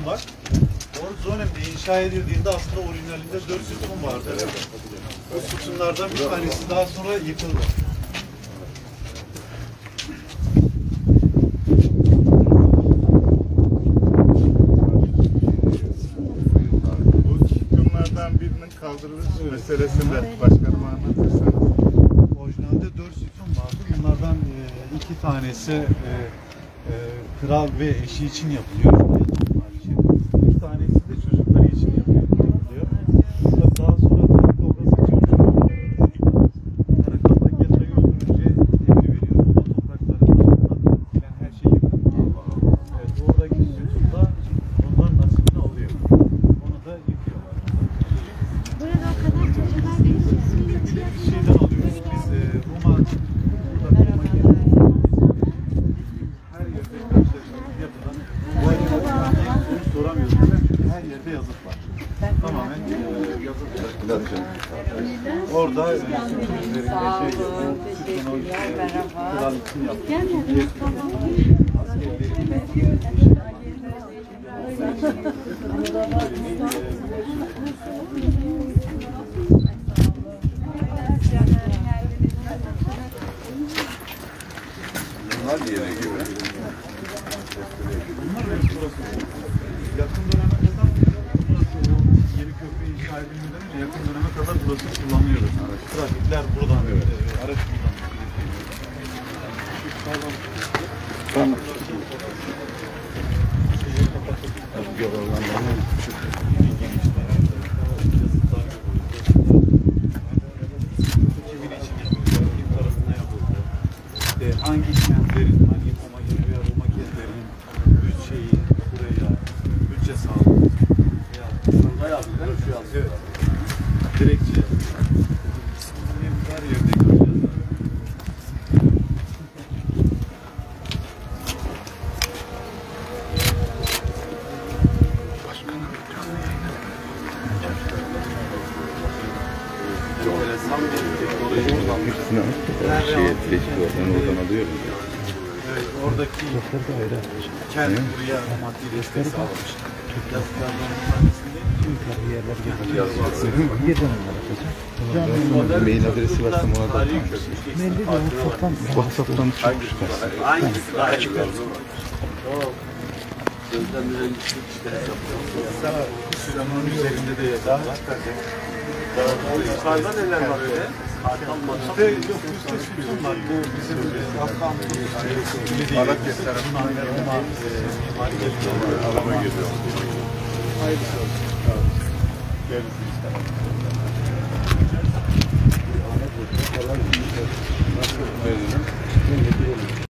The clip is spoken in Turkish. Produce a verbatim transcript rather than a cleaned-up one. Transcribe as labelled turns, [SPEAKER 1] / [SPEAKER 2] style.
[SPEAKER 1] sütun var. O dönemde inşa edildiğinde aslında orijinalinde dört sütun vardı. O sütunlardan bir tanesi daha sonra yıkıldı.
[SPEAKER 2] Bu sütunlardan birinin kaldırılış meselesinde başkanıma anlatırsanız.
[SPEAKER 1] Orijinalde dört sütun vardı. Bunlardan e, iki tanesi e, e, kral ve eşi için yapılıyor. Yataklar için. İki tanesi de çocukları için yapılıyor. Tabii daha sonra tabii kavgası çıkıyor. Karakal'da Getra'yı öldürünce emir veriyor. O topraklarından naklen her şeyi yıkıyor. Evet, oradaki sütun da ondan nasibini alıyor. Onu da yıkıyorlar.
[SPEAKER 3] Burada o kadar çocuklar bir
[SPEAKER 1] Şeyden alıyoruz. Biz e, Roma, burada Roma geliyor. Her yerde karşılaştığımız yapılan bu arada soru soramıyoruz. Çünkü her yerde yazıt var. Tamamen e, yazıt var. Orada e, sütun üzerinde şey yapıyor. Sütun o kral için yapıyor.
[SPEAKER 2] Bunlar yere göre.
[SPEAKER 1] Bunlar benim burası. Yakın döneme kadar burası o yeni köprü inşa edilmeden önce yakın döneme kadar burası kullanıyoruz. Trafikler buradan, evet. e, araç buradan.
[SPEAKER 2] Tamam.
[SPEAKER 1] Hangi kentlerin, hangi Komagene veya Roma kentlerinin bütçeyi buraya, bütçe sağladı. Bayağı bir şu an. Evet. Direkçe. Her yerde göreceğiz.
[SPEAKER 2] Şeye teşkil oradan oradan alıyorum.
[SPEAKER 1] Evet, oradaki kent buraya maddi destek sağlamış. Yazılardan bir tanesinde
[SPEAKER 2] Mail adresi versem ona da WhatsApp'tan çıkmışlar.
[SPEAKER 4] Hangisi daha iyi? Gözlemleyenlik işte hesaplar.
[SPEAKER 1] Şuranın üzerinde de yazar.
[SPEAKER 4] Yukarıda neler var öyle?
[SPEAKER 1] İşte yok üstte sütun var. Bu bizim Afgan gibi değil. Araç yeter. Bunlar Roma mimari geliyor.
[SPEAKER 2] Araba geliyor.
[SPEAKER 1] Hayırlısı olsun.
[SPEAKER 2] Gelin.